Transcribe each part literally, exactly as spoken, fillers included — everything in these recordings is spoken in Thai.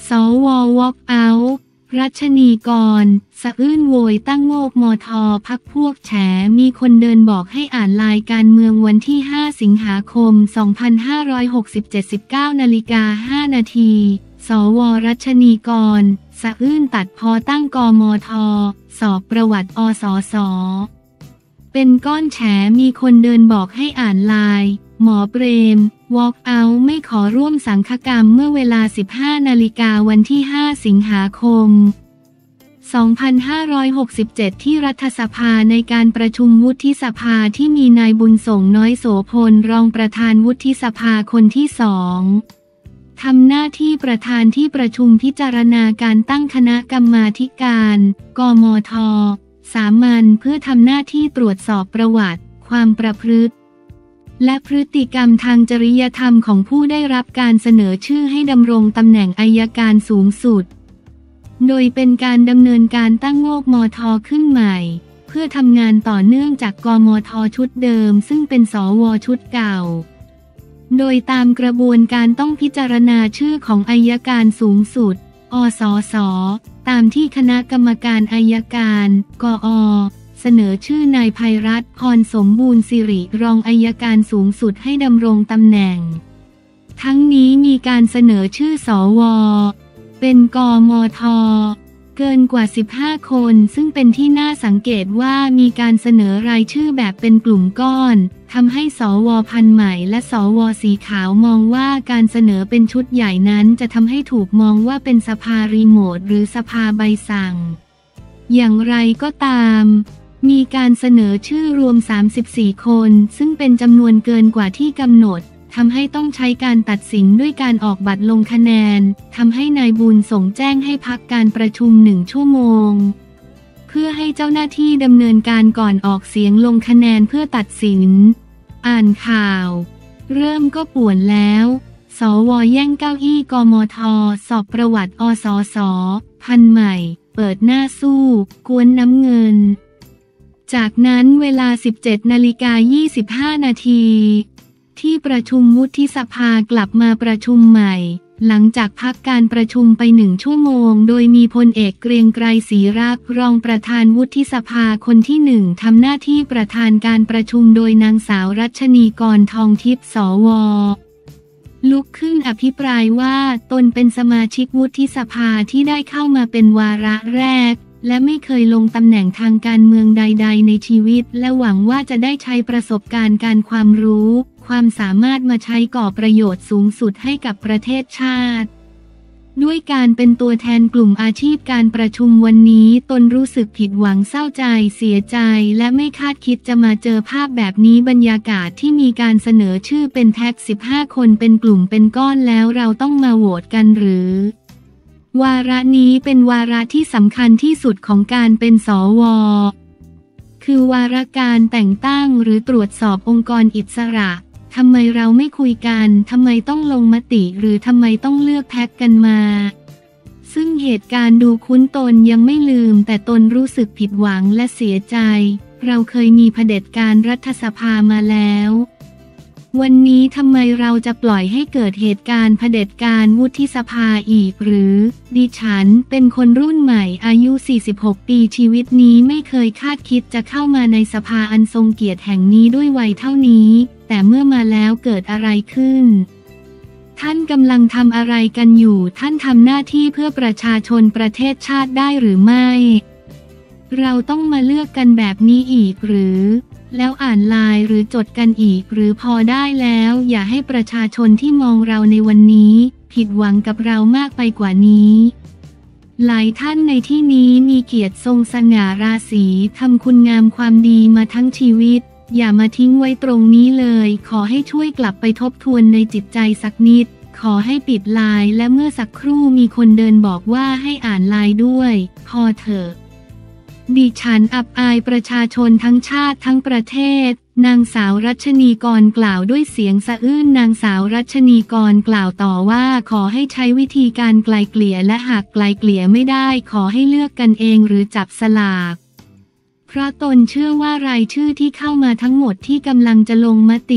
สววอล์กเอาท์รัชนีกรสะอื้นโวยตั้งโงกมทพักพวกแฉมีคนเดินบอกให้อ่านไลน์การเมืองวันที่ห้าสิงหาคมสองพันห้าร้อยหกสิบเจ็ด สิบเก้านาฬิกาห้านาทีสวรัชนีกรสะอื้นตัดพอตั้งกมทสอบประวัติอสสเป็นก้อนแฉมีคนเดินบอกให้อ่านไลน์หมอเปรมวอล์กเอาท์ไม่ขอร่วมสังฆกรรมเมื่อเวลา สิบห้านาฬิกาวันที่ห้าสิงหาคมสองพันห้าร้อยหกสิบเจ็ดที่รัฐสภาในการประชุมวุฒิสภาที่มีนายบุญส่งน้อยโสพลรองประธานวุฒิสภาคนที่สองทำหน้าที่ประธานที่ประชุมพิจารณาการตั้งคณะกรรมาธิการกมทสามัญเพื่อทำหน้าที่ตรวจสอบประวัติความประพฤติและพฤติกรรมทางจริยธรรมของผู้ได้รับการเสนอชื่อให้ดำรงตำแหน่งอัยการสูงสุดโดยเป็นการดำเนินการตั้งโงกมทขึ้นใหม่เพื่อทำงานต่อเนื่องจากกมทชุดเดิมซึ่งเป็นสวชุดเก่าโดยตามกระบวนการต้องพิจารณาชื่อของอัยการสูงสุดอสสตามที่คณะกรรมการอัยการกอเสนอชื่อนายภัยรัตน์พรสมบูรณ์สิริรองอัยการสูงสุดให้ดำรงตำแหน่งทั้งนี้มีการเสนอชื่อสวเป็นกมทเกินกว่าสิบห้าคนซึ่งเป็นที่น่าสังเกตว่ามีการเสนอรายชื่อแบบเป็นกลุ่มก้อนทำให้สวพันธุ์ใหม่และสวสีขาวมองว่าการเสนอเป็นชุดใหญ่นั้นจะทำให้ถูกมองว่าเป็นสภารีโมทหรือสภาใบสั่งอย่างไรก็ตามมีการเสนอชื่อรวมสามสิบสี่คนซึ่งเป็นจำนวนเกินกว่าที่กำหนดทำให้ต้องใช้การตัดสินด้วยการออกบัตรลงคะแนนทำให้นายบุญส่งแจ้งให้พักการประชุมหนึ่งชั่วโมงเพื่อให้เจ้าหน้าที่ดำเนินการก่อนออกเสียงลงคะแนนเพื่อตัดสินอ่านข่าวเริ่มก็ป่วนแล้วสวแย่งเก้าอี้กมทสอบประวัติอสสพันใหม่เปิดหน้าสู้กวนน้ำเงินจากนั้นเวลา สิบเจ็ดนาฬิกายี่สิบห้านาทีที่ประชุมวุฒิสภากลับมาประชุมใหม่หลังจากพักการประชุมไปหนึ่งชั่วโมงโดยมีพลเอกเกรียงไกรศรีรักษ์รองประธานวุฒิสภาคนที่หนึ่งทำหน้าที่ประธานการประชุมโดยนางสาวรัชนีกรทองทิพย์สวลุกขึ้นอภิปรายว่าตนเป็นสมาชิกวุฒิสภาที่ได้เข้ามาเป็นวาระแรกและไม่เคยลงตำแหน่งทางการเมืองใดๆในชีวิตและหวังว่าจะได้ใช้ประสบการณ์การความรู้ความสามารถมาใช้ก่อประโยชน์สูงสุดให้กับประเทศชาติด้วยการเป็นตัวแทนกลุ่มอาชีพการประชุมวันนี้ตนรู้สึกผิดหวังเศร้าใจเสียใจและไม่คาดคิดจะมาเจอภาพแบบนี้บรรยากาศที่มีการเสนอชื่อเป็นแท็กสิบห้าคนเป็นกลุ่มเป็นก้อนแล้วเราต้องมาโหวตกันหรือวาระนี้เป็นวาระที่สำคัญที่สุดของการเป็นสวคือวาระการแต่งตั้งหรือตรวจสอบองค์กรอิสระทำไมเราไม่คุยกันทำไมต้องลงมติหรือทำไมต้องเลือกแพ็กกันมาซึ่งเหตุการณ์ดูคุ้นตนยังไม่ลืมแต่ตนรู้สึกผิดหวังและเสียใจเราเคยมีเผด็จการรัฐสภามาแล้ววันนี้ทำไมเราจะปล่อยให้เกิดเหตุการณ์เผด็จการวุฒิสภาอีกหรือดิฉันเป็นคนรุ่นใหม่อายุสี่สิบหกปีชีวิตนี้ไม่เคยคาดคิดจะเข้ามาในสภาอันทรงเกียรติแห่งนี้ด้วยวัยเท่านี้แต่เมื่อมาแล้วเกิดอะไรขึ้นท่านกำลังทำอะไรกันอยู่ท่านทำหน้าที่เพื่อประชาชนประเทศชาติได้หรือไม่เราต้องมาเลือกกันแบบนี้อีกหรือแล้วอ่านไลน์หรือจดกันอีกหรือพอได้แล้วอย่าให้ประชาชนที่มองเราในวันนี้ผิดหวังกับเรามากไปกว่านี้หลายท่านในที่นี้มีเกียรติทรงสง่าราศีทำคุณงามความดีมาทั้งชีวิตอย่ามาทิ้งไว้ตรงนี้เลยขอให้ช่วยกลับไปทบทวนในจิตใจสักนิดขอให้ปิดไลน์และเมื่อสักครู่มีคนเดินบอกว่าให้อ่านไลน์ด้วยพอเถอะดิฉันอับอายประชาชนทั้งชาติทั้งประเทศนางสาวรัชนีกรกล่าวด้วยเสียงสะอื้นนางสาวรัชนีกรกล่าวต่อว่าขอให้ใช้วิธีการไกลเกลี่ยและหากไกลเกลี่ยไม่ได้ขอให้เลือกกันเองหรือจับสลากเพราะตนเชื่อว่ารายชื่อที่เข้ามาทั้งหมดที่กำลังจะลงมติ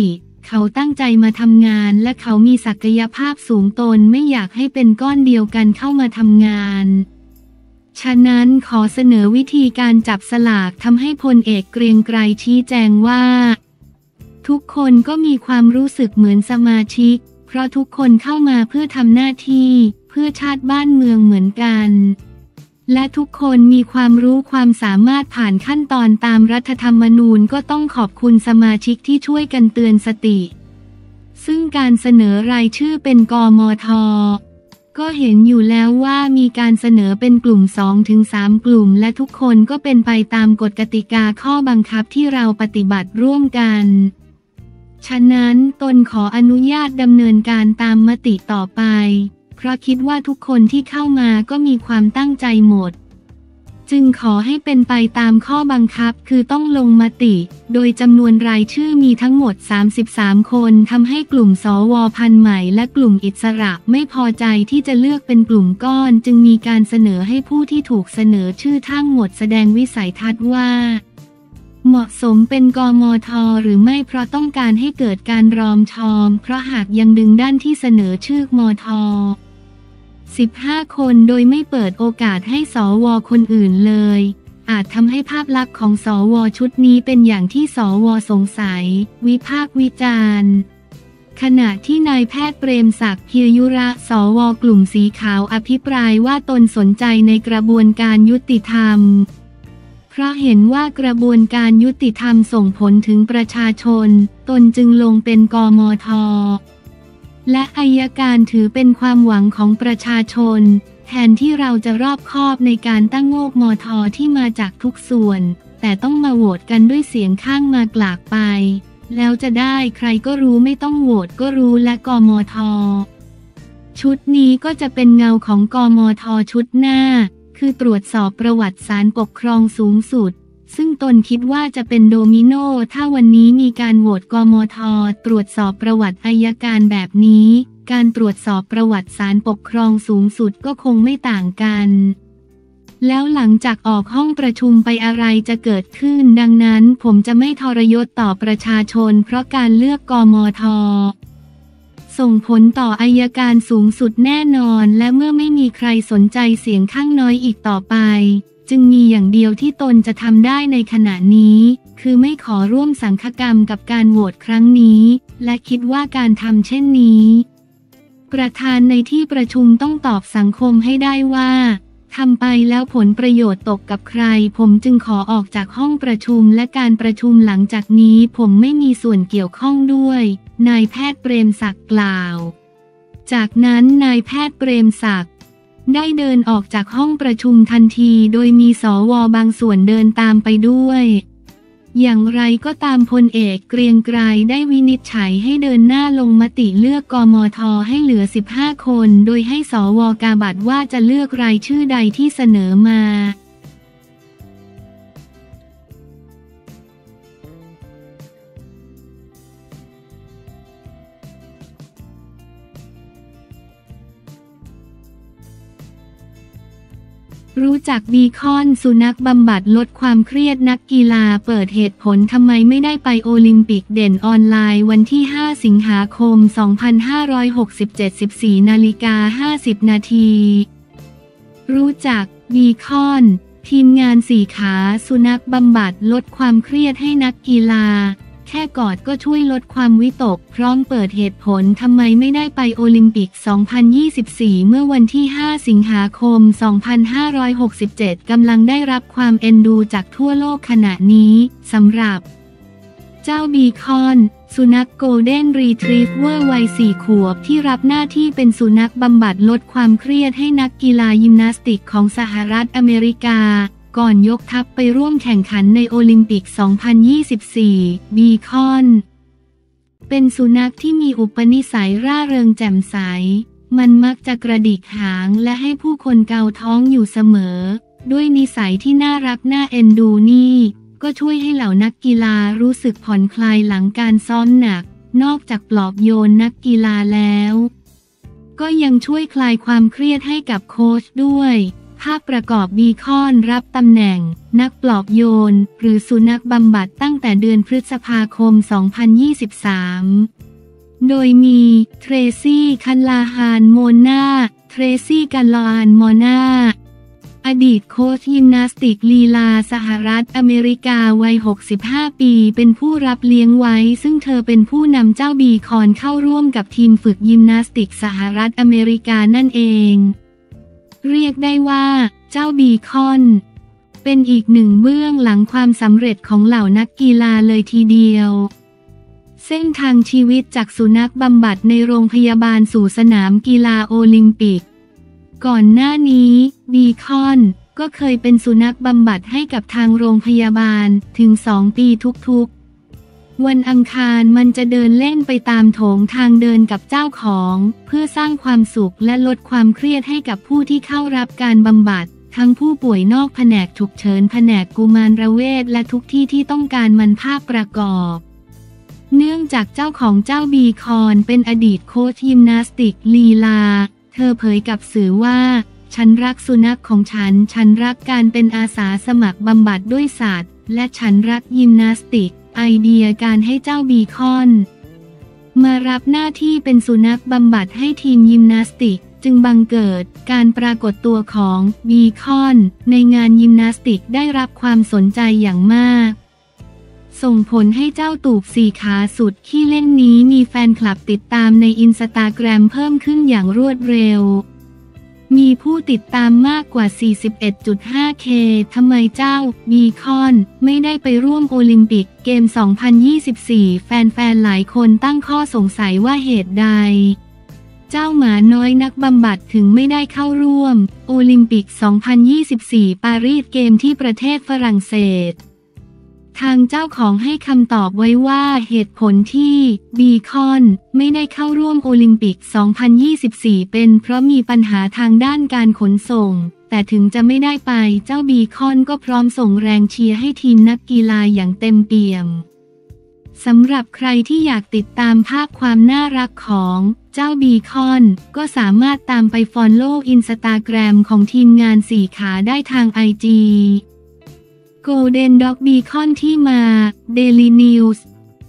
เขาตั้งใจมาทำงานและเขามีศักยภาพสูงตนไม่อยากให้เป็นก้อนเดียวกันเข้ามาทำงานฉะนั้นขอเสนอวิธีการจับสลากทำให้พลเอกเกรียงไกรชี้แจงว่าทุกคนก็มีความรู้สึกเหมือนสมาชิกเพราะทุกคนเข้ามาเพื่อทำหน้าที่เพื่อชาติบ้านเมืองเหมือนกันและทุกคนมีความรู้ความสามารถผ่านขั้นตอนตามรัฐธรรมนูญก็ต้องขอบคุณสมาชิกที่ช่วยกันเตือนสติซึ่งการเสนอรายชื่อเป็นกมท.ก็เห็นอยู่แล้วว่ามีการเสนอเป็นกลุ่ม สองถึงสาม กลุ่มและทุกคนก็เป็นไปตามกฎกติกาข้อบังคับที่เราปฏิบัติร่วมกันฉะนั้นตนขออนุญาตดำเนินการตามมติต่อไปเพราะคิดว่าทุกคนที่เข้ามาก็มีความตั้งใจหมดจึงขอให้เป็นไปตามข้อบังคับคือต้องลงมติโดยจำนวนรายชื่อมีทั้งหมดสามสิบสามคนทำให้กลุ่มสวพันธุ์ใหม่และกลุ่มอิสระไม่พอใจที่จะเลือกเป็นกลุ่มก้อนจึงมีการเสนอให้ผู้ที่ถูกเสนอชื่อทั้งหมดแสดงวิสัยทัศน์ว่าเหมาะสมเป็นกมท.หรือไม่เพราะต้องการให้เกิดการรอมชอมเพราะหากยังดึงด้านที่เสนอชื่อมท.สิบห้า คนโดยไม่เปิดโอกาสให้สวคนอื่นเลยอาจทำให้ภาพลักษณ์ของสวชุดนี้เป็นอย่างที่สวสงสัยวิพากษ์วิจารณ์ขณะที่นายแพทย์เปรมศักดิ์ เพียยุระสวกลุ่มสีขาวอภิปรายว่าตนสนใจในกระบวนการยุติธรรมเพราะเห็นว่ากระบวนการยุติธรรมส่งผลถึงประชาชนตนจึงลงเป็นกมท.และอัยการถือเป็นความหวังของประชาชนแทนที่เราจะรอบคอบในการตั้งโงกมท.ที่มาจากทุกส่วนแต่ต้องมาโหวตกันด้วยเสียงข้างมากลากไปแล้วจะได้ใครก็รู้ไม่ต้องโหวตก็รู้และกมท.ชุดนี้ก็จะเป็นเงาของกมท.ชุดหน้าคือตรวจสอบประวัติศาลปกครองสูงสุดซึ่งตนคิดว่าจะเป็นโดมิโนถ้าวันนี้มีการโหวตกมท.ตรวจสอบประวัติอัยการแบบนี้การตรวจสอบประวัติศาลปกครองสูงสุดก็คงไม่ต่างกันแล้วหลังจากออกห้องประชุมไปอะไรจะเกิดขึ้นดังนั้นผมจะไม่ทรยศต่อประชาชนเพราะการเลือกกมท.ส่งผลต่ออัยการสูงสุดแน่นอนและเมื่อไม่มีใครสนใจเสียงข้างน้อยอีกต่อไปจึงมีอย่างเดียวที่ตนจะทำได้ในขณะนี้คือไม่ขอร่วมสังฆกรรมกับการโหวตครั้งนี้และคิดว่าการทำเช่นนี้ประธานในที่ประชุมต้องตอบสังคมให้ได้ว่าทำไปแล้วผลประโยชน์ตกกับใครผมจึงขอออกจากห้องประชุมและการประชุมหลังจากนี้ผมไม่มีส่วนเกี่ยวข้องด้วยนายแพทย์เปรมศักดิ์กล่าวจากนั้นนายแพทย์เปรมศักดิ์ได้เดินออกจากห้องประชุมทันทีโดยมีสวบางส่วนเดินตามไปด้วยอย่างไรก็ตามพลเอกเกรียงไกรได้วินิจฉัยให้เดินหน้าลงมติเลือกกมท.ให้เหลือสิบห้าคนโดยให้สวกาบัตรว่าจะเลือกรายชื่อใดที่เสนอมารู้จักบีคอนสุนัขบำบัดลดความเครียดนักกีฬาเปิดเหตุผลทำไมไม่ได้ไปโอลิมปิกเด่นออนไลน์วันที่ห้าสิงหาคมสองพันห้าร้อยหกสิบเจ็ด สิบสี่นาฬิกาห้าสิบนาทีรู้จักบีคอนทีมงานสี่ขาสุนัขบำบัดลดความเครียดให้นักกีฬาแค่กอดก็ช่วยลดความวิตกพร้อมเปิดเหตุผลทำไมไม่ได้ไปโอลิมปิก สองพันยี่สิบสี่ เมื่อวันที่ ห้าสิงหาคม สองพันห้าร้อยหกสิบเจ็ด กำลังได้รับความเอ็นดูจากทั่วโลกขณะนี้สำหรับเจ้าบีคอนสุนัขโกลเด้นรีทรีฟเวอร์วัยสี่ขวบที่รับหน้าที่เป็นสุนัขบำบัดลดความเครียดให้นักกีฬายิมนาสติกของสหรัฐอเมริกาก่อนยกทัพไปร่วมแข่งขันในโอลิมปิก สองพันยี่สิบสี่ บีคอนเป็นสุนัขที่มีอุปนิสัยร่าเริงแจ่มใสมันมักจะกระดิกหางและให้ผู้คนเกาท้องอยู่เสมอด้วยนิสัยที่น่ารักน่าเอ็นดูนี่ก็ช่วยให้เหล่านักกีฬารู้สึกผ่อนคลายหลังการซ้อมหนักนอกจากปลอบโยนนักกีฬาแล้วก็ยังช่วยคลายความเครียดให้กับโค้ชด้วยภาพประกอบบีคอนรับตำแหน่งนักปลอบโยนหรือสุนัขบำบัดตั้งแต่เดือนพฤษภาคม สองพันยี่สิบสามโดยมีเทรซี่คันลาฮานโมนาเทรซี่คันลาฮานโมนาอดีตโค้ชยิมนาสติกลีลาสหรัฐอเมริกาวัยหกสิบห้าปีเป็นผู้รับเลี้ยงไว้ซึ่งเธอเป็นผู้นำเจ้าบีคอนเข้าร่วมกับทีมฝึกยิมนาสติกสหรัฐอเมริกานั่นเองเรียกได้ว่าเจ้าบีคอนเป็นอีกหนึ่งเบื้องหลังความสำเร็จของเหล่านักกีฬาเลยทีเดียวเส้นทางชีวิตจากสุนัขบำบัดในโรงพยาบาลสู่สนามกีฬาโอลิมปิกก่อนหน้านี้บีคอนก็เคยเป็นสุนัขบำบัดให้กับทางโรงพยาบาลถึงสองปีทุกๆวันอังคารมันจะเดินเล่นไปตามโถงทางเดินกับเจ้าของเพื่อสร้างความสุขและลดความเครียดให้กับผู้ที่เข้ารับการบำบัดทั้งผู้ป่วยนอกแผนกฉุกเฉินแผนกกุมารเวชและทุกที่ที่ต้องการมันภาพประกอบเนื่องจากเจ้าของเจ้าบีคอนเป็นอดีตโค้ชยิมนาสติกลีลาเธอเผยกับสื่อว่าฉันรักสุนัขของฉันฉันรักการเป็นอาสาสมัครบำบัดด้วยสัตว์และฉันรักยิมนาสติกไอเดียการให้เจ้าบีคอนมารับหน้าที่เป็นสุนัขบำบัดให้ทีมยิมนาสติกจึงบังเกิดการปรากฏตัวของบีคอนในงานยิมนาสติกได้รับความสนใจอย่างมากส่งผลให้เจ้าตูบสี่ขาสุดขี้เล่นนี้มีแฟนคลับติดตามในอินสตาแกรมเพิ่มขึ้นอย่างรวดเร็วมีผู้ติดตามมากกว่า สี่สิบเอ็ดจุดห้าเค ทำไมเจ้าบีคอนไม่ได้ไปร่วมโอลิมปิกเกม สองพันยี่สิบสี่ แฟนๆหลายคนตั้งข้อสงสัยว่าเหตุใดเจ้าหมาน้อยนักบำบัดถึงไม่ได้เข้าร่วมโอลิมปิก สองพันยี่สิบสี่ ปารีสเกมที่ประเทศฝรั่งเศสทางเจ้าของให้คำตอบไว้ว่าเหตุผลที่บีคอนไม่ได้เข้าร่วมโอลิมปิก สองพันยี่สิบสี่ เป็นเพราะมีปัญหาทางด้านการขนส่งแต่ถึงจะไม่ได้ไปเจ้าบีคอนก็พร้อมส่งแรงเชียร์ให้ทีมนักกีฬาอย่างเต็มเปี่ยมสำหรับใครที่อยากติดตามภาพความน่ารักของเจ้าบีคอนก็สามารถตามไปฟอลโล่อินสตาแกรมของทีมงานสี่ขาได้ทางไอจีGolden Dog Beacon ที่มา Daily News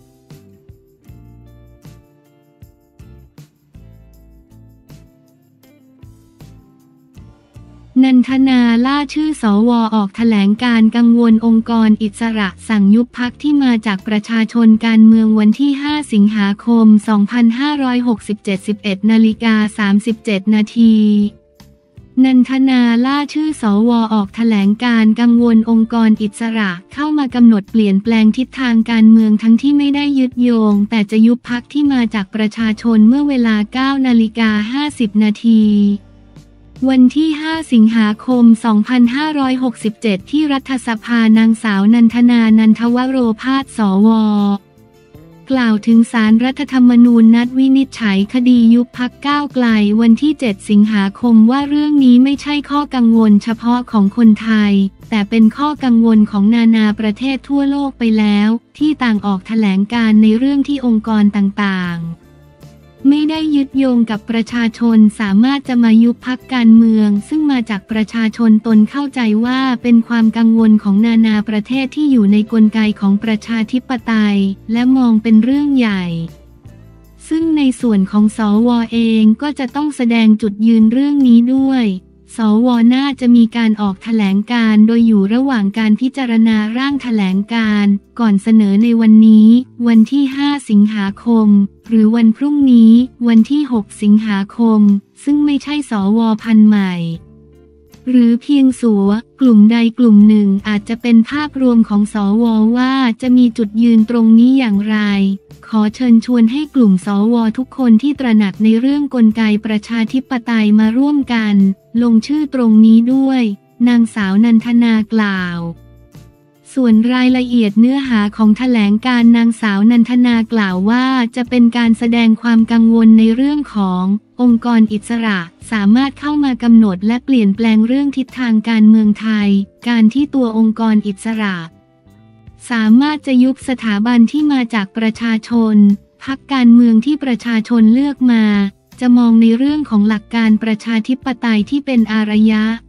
นันทนาล่าชื่อสวออกแถลงการกังวลองค์กรอิสระสั่งยุบพรรคที่มาจากประชาชนการเมืองวันที่ห้าสิงหาคมสองพันห้าร้อยหกสิบเจ็ด สิบเอ็ดนาฬิกาสามสิบเจ็ดนาทีนันทนาล่าชื่อสวออกแถลงการกังวลองค์กรอิสระเข้ามากำหนดเปลี่ยนแปลงทิศทางการเมืองทั้งที่ไม่ได้ยึดโยงแต่จะยุบพรรคที่มาจากประชาชนเมื่อเวลา เก้านาฬิกาห้าสิบนาทีวันที่ห้าสิงหาคมสองพันห้าร้อยหกสิบเจ็ดที่รัฐสภานางสาวนันทนานันทวโรภาสสวกล่าวถึงศาลรัฐธรรมนูญนัดวินิจฉัยคดียุบพรรคก้าวไกลวันที่เจ็ดสิงหาคมว่าเรื่องนี้ไม่ใช่ข้อกังวลเฉพาะของคนไทยแต่เป็นข้อกังวลของนานาประเทศทั่วโลกไปแล้วที่ต่างออกแถลงการในเรื่องที่องค์กรต่างๆไม่ได้ยึดโยงกับประชาชนสามารถจะมายุบพรรคการเมืองซึ่งมาจากประชาชนตนเข้าใจว่าเป็นความกังวลของนานาประเทศที่อยู่ในกลไกของประชาธิปไตยและมองเป็นเรื่องใหญ่ซึ่งในส่วนของสวเองก็จะต้องแสดงจุดยืนเรื่องนี้ด้วยสวน่าจะมีการออกแถลงการโดยอยู่ระหว่างการพิจารณาร่างแถลงการก่อนเสนอในวันนี้วันที่ห้าสิงหาคมหรือวันพรุ่งนี้วันที่หกสิงหาคมซึ่งไม่ใช่สวพันธุ์ใหม่หรือเพียงสัวกลุ่มใดกลุ่มหนึ่งอาจจะเป็นภาพรวมของสวว่าจะมีจุดยืนตรงนี้อย่างไรขอเชิญชวนให้กลุ่มสวทุกคนที่ตระหนักในเรื่องกลไกประชาธิปไตยมาร่วมกันลงชื่อตรงนี้ด้วยนางสาวนันทนากล่าวส่วนรายละเอียดเนื้อหาของแถลงการนางสาวนันทนากล่าวว่าจะเป็นการแสดงความกังวลในเรื่องขององค์กรอิสระสามารถเข้ามากำหนดและเปลี่ยนแปลงเรื่องทิศทางการเมืองไทยการที่ตัวองค์กรอิสระสามารถจะยุบสถาบันที่มาจากประชาชนพรรคการเมืองที่ประชาชนเลือกมาจะมองในเรื่องของหลักการประชาธิปไตยที่เป็นอารยะ